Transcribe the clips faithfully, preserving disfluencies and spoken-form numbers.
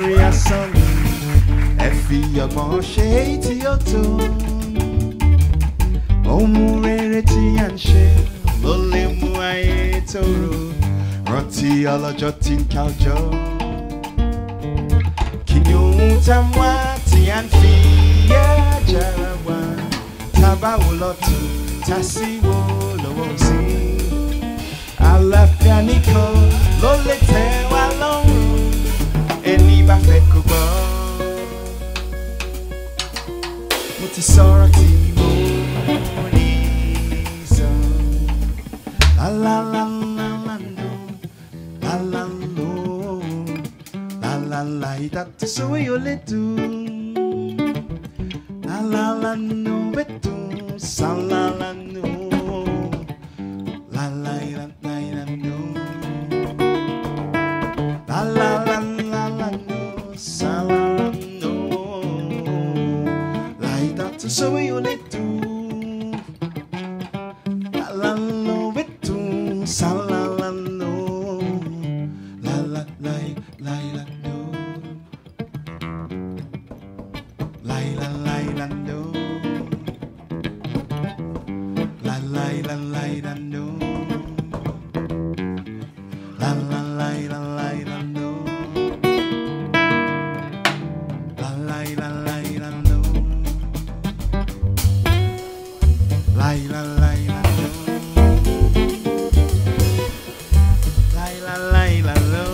lórí asán mi ẹ fi ọgbọ́n ṣe tí ó tó ohun rere tí à ń ṣe ló lè mú ayé tòrò rántí ọlọ́jọ́ tí ń ká ọjọ́ kí ni ohun tá ń wá tí à ń fi yá jára wá tá bá wò lọ́tún tá sí wò lọ́wọ́ sí àlàáfíà nìkan ló lè tẹ́ wá lọ́rùn ẹni bá fẹ́ kó gbọ́ mo ti sọ̀rọ̀ tí mo ní sọ la la la la la no la la no la la la ìdàtọ̀ sówó yóò lè dùn la la la no bẹ́tùn sa la la no la la la la la no la la la la la no sa la la no la ìdàtọ̀ sówó yóò lè dùn la la no bẹ́tùn sa la la no la la la la la no la la la la no la la la la la no la la la la la la no la la la la la no la la la la no la la la la no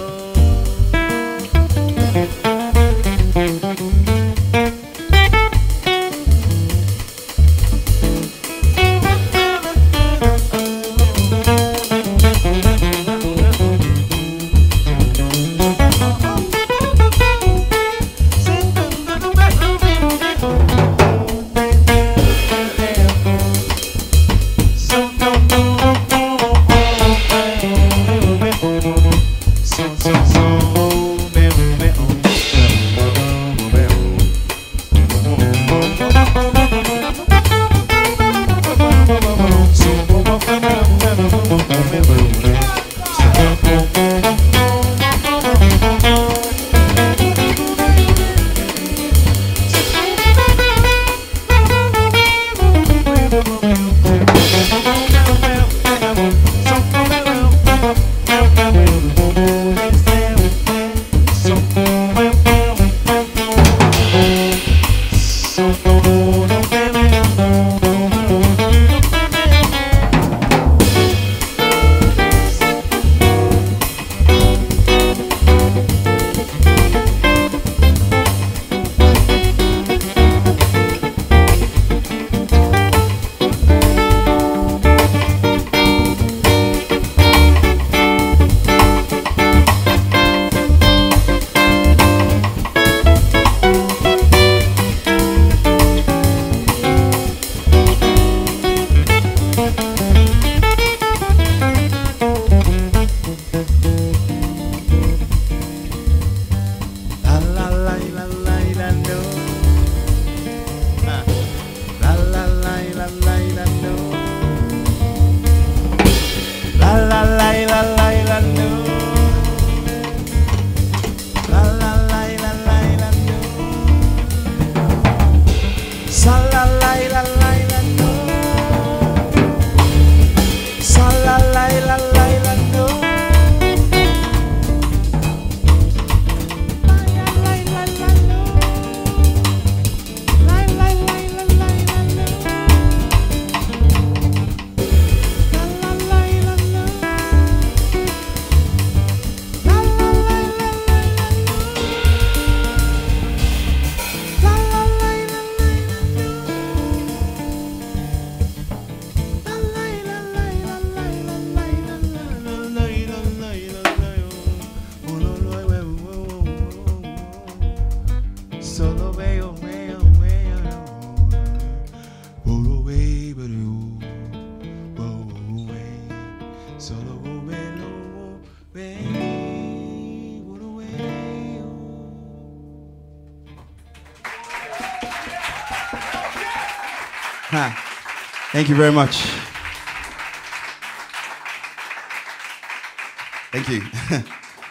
Thank you very much. Thank you.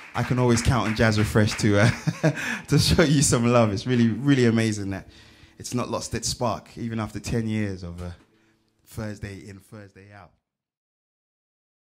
I can always count on Jazz Refresh to uh, to show you some love. It's really, really amazing that it's not lost its spark, even after ten years of uh, Thursday in, Thursday out.